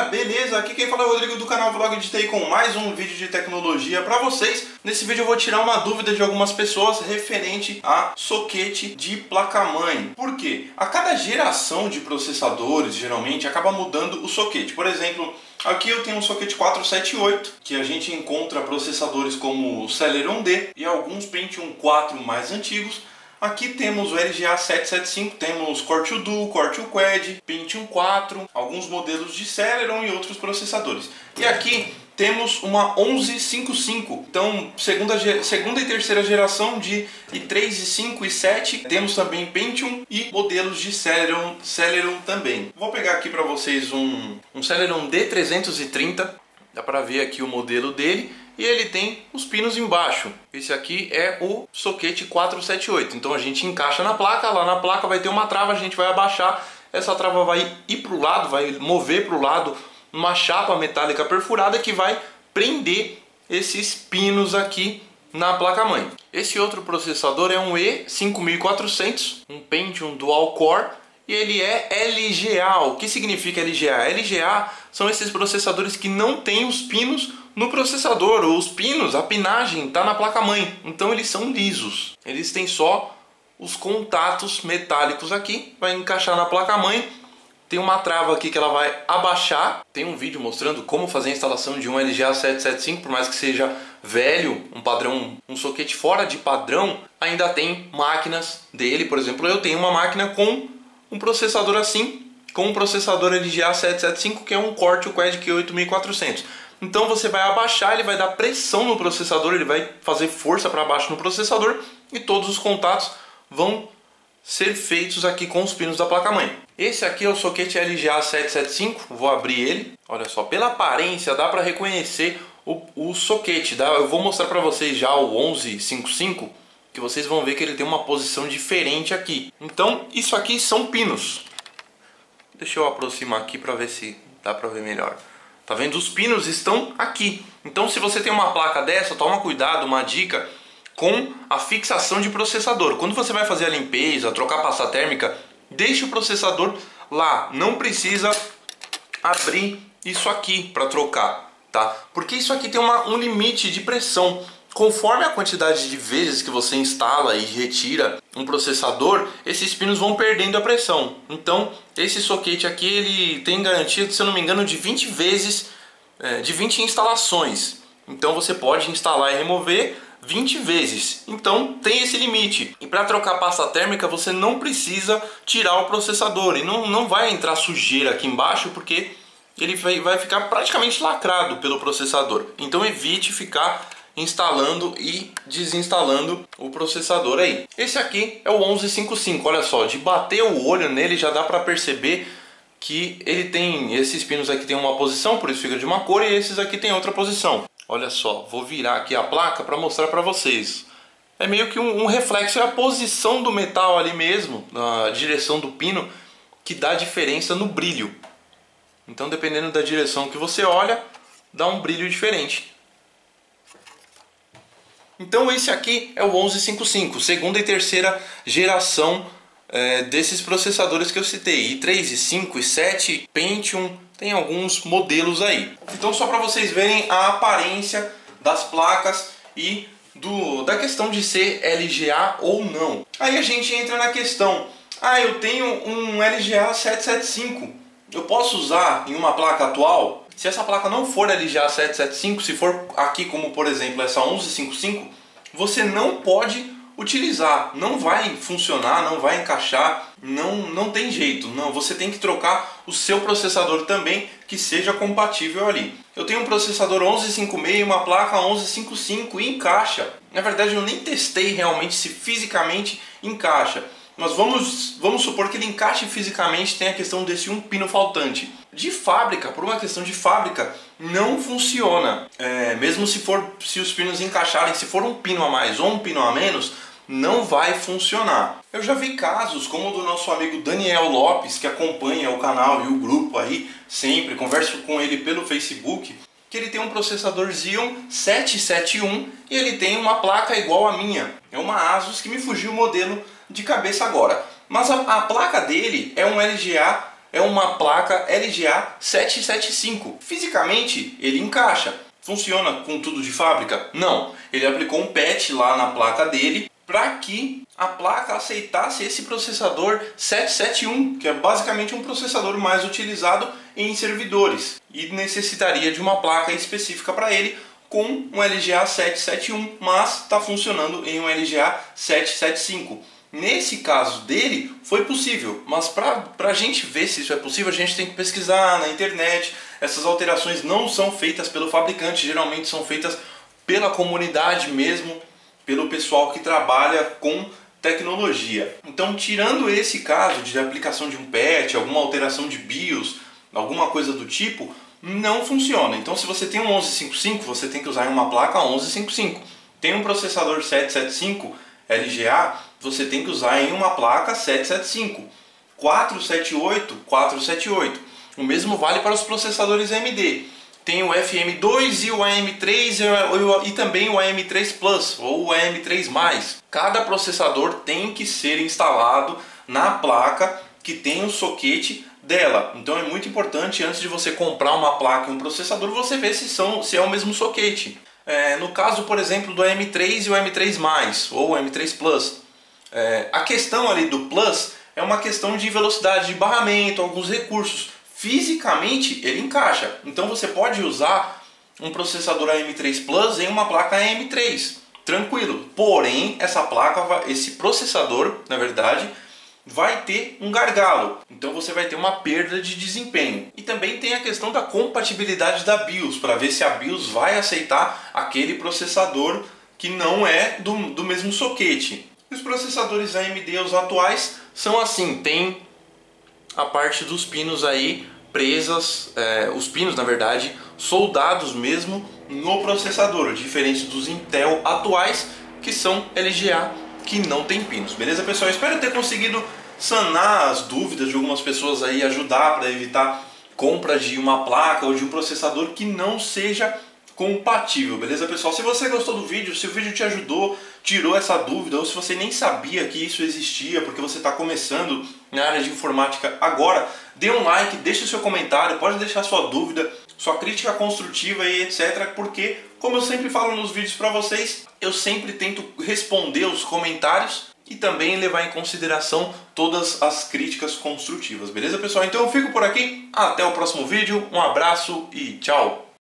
beleza? Aqui quem fala é o Rodrigo do canal Vlog de TI com mais um vídeo de tecnologia para vocês. Nesse vídeo eu vou tirar uma dúvida de algumas pessoas referente a soquete de placa-mãe. Por quê? A cada geração de processadores, geralmente, acaba mudando o soquete. Por exemplo, aqui eu tenho um soquete 478, que a gente encontra processadores como o Celeron D e alguns Pentium 4 mais antigos. Aqui temos o LGA 775, temos Core 2 Duo, Core 2 Quad, Pentium 4, alguns modelos de Celeron e outros processadores. E aqui temos uma 1155, então segunda e terceira geração de i3, i5 e i7. Temos também Pentium e modelos de Celeron também. Vou pegar aqui para vocês um Celeron D330, dá para ver aqui o modelo dele. E ele tem os pinos embaixo. Esse aqui é o soquete 478. Então a gente encaixa na placa, lá na placa vai ter uma trava, a gente vai abaixar. Essa trava vai ir para o lado, vai mover para o lado uma chapa metálica perfurada que vai prender esses pinos aqui na placa-mãe. Esse outro processador é um E5400, um Pentium Dual Core. E ele é LGA. O que significa LGA? LGA são esses processadores que não têm os pinos no processador. Os pinos, a pinagem está na placa-mãe. Então eles são lisos. Eles têm só os contatos metálicos aqui. Vai encaixar na placa-mãe. Tem uma trava aqui que ela vai abaixar. Tem um vídeo mostrando como fazer a instalação de um LGA 775. Por mais que seja velho, um padrão, um soquete fora de padrão, ainda tem máquinas dele. Por exemplo, eu tenho uma máquina com um processador assim, com um processador LGA 775, que é um Core 2 Quad Q8400. Então você vai abaixar, ele vai dar pressão no processador, ele vai fazer força para baixo no processador e todos os contatos vão ser feitos aqui com os pinos da placa-mãe. Esse aqui é o soquete LGA 775, vou abrir ele. Olha só, pela aparência dá para reconhecer o soquete. Eu vou mostrar para vocês já o 1155, que vocês vão ver que ele tem uma posição diferente aqui. Então isso aqui são pinos. Deixa eu aproximar aqui para ver se dá para ver melhor. Tá vendo? Os pinos estão aqui. Então se você tem uma placa dessa, toma cuidado, uma dica com a fixação de processador. Quando você vai fazer a limpeza, trocar pasta térmica, deixe o processador lá. Não precisa abrir isso aqui para trocar, tá? Porque isso aqui tem um limite de pressão. Conforme a quantidade de vezes que você instala e retira um processador, esses pinos vão perdendo a pressão. Então, esse soquete aqui, ele tem garantia, se eu não me engano, de 20 vezes, de 20 instalações. Então, você pode instalar e remover 20 vezes. Então, tem esse limite. E para trocar pasta térmica, você não precisa tirar o processador. E não vai entrar sujeira aqui embaixo, porque ele vai ficar praticamente lacrado pelo processador. Então, evite ficar instalando e desinstalando o processador aí. Esse aqui é o 1155, olha só, de bater o olho nele já dá para perceber que ele tem, esses pinos aqui tem uma posição, por isso fica de uma cor, e esses aqui tem outra posição. Olha só, vou virar aqui a placa para mostrar para vocês. É meio que um reflexo, é a posição do metal ali mesmo, na direção do pino, que dá diferença no brilho. Então, dependendo da direção que você olha, dá um brilho diferente. Então esse aqui é o 1155, segunda e terceira geração desses processadores que eu citei, i3, i5, i7, Pentium, tem alguns modelos aí. Então só para vocês verem a aparência das placas e da questão de ser LGA ou não. Aí a gente entra na questão, eu tenho um LGA 775, eu posso usar em uma placa atual? Se essa placa não for LGA 775, se for aqui como por exemplo essa 1155, você não pode utilizar, não vai funcionar, não vai encaixar, não tem jeito, não. Você tem que trocar o seu processador também que seja compatível ali. Eu tenho um processador 1156 e uma placa 1155 e encaixa. Na verdade eu nem testei realmente se fisicamente encaixa. Mas vamos supor que ele encaixe fisicamente, tem a questão desse um pino faltante. De fábrica, por uma questão de fábrica, não funciona. Mesmo se os pinos encaixarem, se for um pino a mais ou um pino a menos, não vai funcionar. Eu já vi casos como o do nosso amigo Daniel Lopes, que acompanha o canal e o grupo aí, sempre, converso com ele pelo Facebook, que ele tem um processador Xeon 771 e ele tem uma placa igual a minha. É uma Asus, que me fugiu o modelo de cabeça agora. Mas a placa dele é um LGA é uma placa LGA 775. Fisicamente ele encaixa. Funciona com tudo de fábrica? Não. Ele aplicou um patch lá na placa dele para que a placa aceitasse esse processador 771, que é basicamente um processador mais utilizado em servidores e necessitaria de uma placa específica para ele com um LGA 771, mas está funcionando em um LGA 775. Nesse caso dele foi possível, mas para a gente ver se isso é possível, a gente tem que pesquisar na internet. Essas alterações não são feitas pelo fabricante, geralmente são feitas pela comunidade mesmo, pelo pessoal que trabalha com tecnologia. Então, tirando esse caso de aplicação de um patch, alguma alteração de BIOS, alguma coisa do tipo, não funciona. Então, se você tem um 1155, você tem que usar em uma placa 1155. Tem um processador 775 LGA, você tem que usar em uma placa 775. 478, 478. O mesmo vale para os processadores AMD. Tem o FM2 e o AM3 e também o AM3 Plus ou o AM3+. Cada processador tem que ser instalado na placa que tem o soquete dela. Então é muito importante, antes de você comprar uma placa e um processador, você ver se é o mesmo soquete. No caso, por exemplo, do AM3 e o AM3+, ou o AM3 Plus, a questão ali do Plus é uma questão de velocidade de barramento, alguns recursos. Fisicamente ele encaixa, então você pode usar um processador AM3 Plus em uma placa AM3, tranquilo. Porém, esse processador, na verdade, vai ter um gargalo, então você vai ter uma perda de desempenho. E também tem a questão da compatibilidade da BIOS, para ver se a BIOS vai aceitar aquele processador que não é do mesmo soquete. E os processadores AMD, os atuais, são assim, tem a parte dos pinos aí presas, os pinos na verdade soldados mesmo no processador, diferente dos Intel atuais que são LGA, que não tem pinos. Beleza, pessoal? Espero ter conseguido sanar as dúvidas de algumas pessoas aí, ajudar para evitar compra de uma placa ou de um processador que não seja compatível, beleza, pessoal? Se você gostou do vídeo, se o vídeo te ajudou, tirou essa dúvida, ou se você nem sabia que isso existia porque você está começando na área de informática agora, dê um like, deixe o seu comentário, pode deixar sua dúvida, sua crítica construtiva e etc, porque, como eu sempre falo nos vídeos para vocês, eu sempre tento responder os comentários e também levar em consideração todas as críticas construtivas, beleza, pessoal? Então eu fico por aqui, até o próximo vídeo, um abraço e tchau!